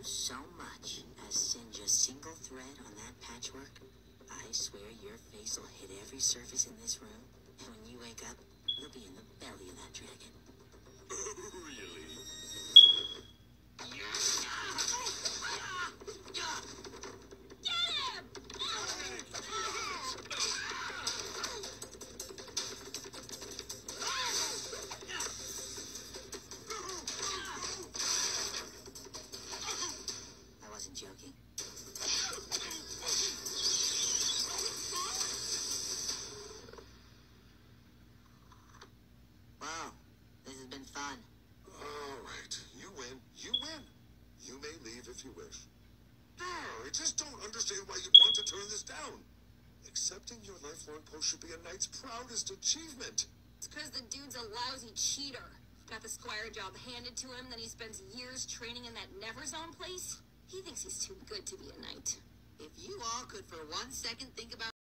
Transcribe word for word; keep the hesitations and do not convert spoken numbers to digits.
so much as singe a single thread on that patchwork, I swear your face will hit every surface in this room, and when you wake up, you'll be in the belly of that dragon. Really? I wasn't joking. Wow, this has been fun. All right, you win. You win. You may leave if you wish. No, I just don't understand why you'd want to turn this down. Accepting your lifelong post should be a knight's proudest achievement. It's because the dude's a lousy cheater. Got the squire job handed to him, then he spends years training in that Neverzone place. He thinks he's too good to be a knight. If you all could for one second think about